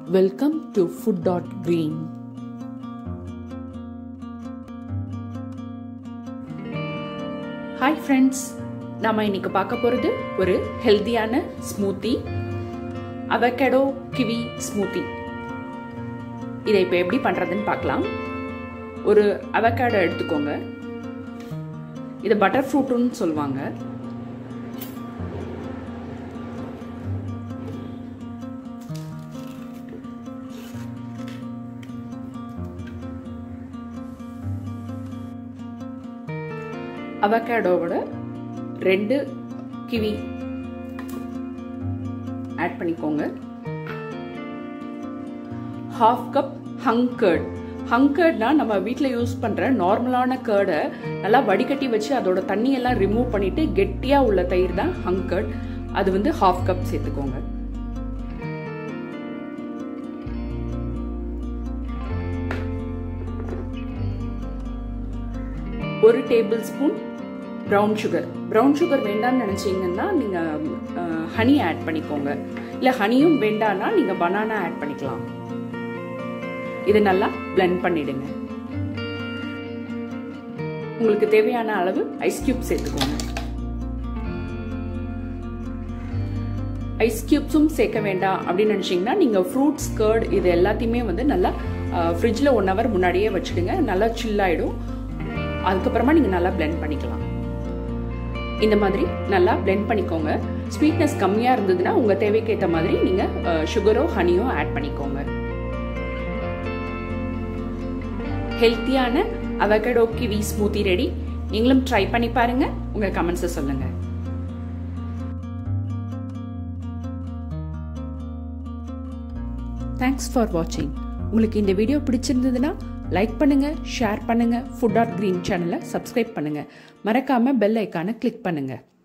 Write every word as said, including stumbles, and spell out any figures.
Welcome to food dot green. Hi friends, நாம இன்னைக்கு பார்க்க போறது ஒரு ஹெல்தியான ஸ்மூத்தி, அவகேடோ கிவி ஸ்மூத்தி. இதை இப்போ எப்படி பண்றதுன்னு பார்க்கலாம். ஒரு அவகேடோ எடுத்துக்கோங்க. இது பட்டர் ஃப்ரூட்னு சொல்லுவாங்க. அவகேடோவோட ரெண்டு கிவி ஆட் பண்ணிக்கோங்க. Half cup hung curd. Hung கர்ட்னா நம்ம வீட்டில் யூஸ் பண்ற நார்மலான கர்டை நல்லா வடிகட்டி வச்சு அதோட தண்ணியெல்லாம் ரிமூவ் பண்ணிட்டு கெட்டியா உள்ள தயிர் தான் ஹங் கர்ட். அது வந்து ஹாஃப் கப் சேர்த்துக்கோங்க. ஒரு tablespoon brown sugar. Brown sugar வேண்டாம்னு நினைச்சீங்கன்னா நீங்க ஹனி ஆட் பண்ணிக்கோங்க. இல்ல ஹனியும் வேண்டாம்னா நீங்க பனானா ஆட் பண்ணிக்கலாம். இதை நல்லா பிளெண்ட் பண்ணிடுங்க. உங்களுக்கு தேவையான அளவு ஐஸ் கியூப் சேர்த்துக்கோங்க. ஐஸ் கியூப்ஸும் சேர்க்க வேண்டாம் அப்படின்னு நினைச்சீங்கன்னா நீங்க ஃப்ரூட்ஸ் கர்ட் இது எல்லாத்தையுமே வந்து நல்லா ஃப்ரிட்ஜ்ல ஒன் ஹவர் முன்னாடியே வச்சுடுங்க. நல்லா சில் ஆயிடும். அதுக்கப்புறமா நீங்க நல்லா பிளெண்ட் பண்ணிக்கலாம். இந்த மாதிரி நல்லா பிளெண்ட் பண்ணிக்கோங்க. ஸ்வீட்னஸ் கம்மியா இருந்ததுன்னா உங்க தேவைக்கு ஏற்ற மாதிரி நீங்க சுகரோ ஹனியோ ஆட் பண்ணிக்கோங்க. ஹெல்த்தியான அவகேடோ கிவி ஸ்மூத்தி ரெடி. நீங்களும் ட்ரை பண்ணி பாருங்க. உங்க கமெண்ட்ஸை சொல்லுங்க. தேங்க்ஸ் ஃபார் வாட்சிங். உங்களுக்கு இந்த வீடியோ பிடிச்சிருந்ததுன்னா லைக் பண்ணுங்க, ஷேர் பண்ணுங்க, ஃபுட் டாட் கிரீன் சேனலை சப்ஸ்கிரைப் பண்ணுங்க. மறக்காம பெல் ஐக்கானை கிளிக் பண்ணுங்க.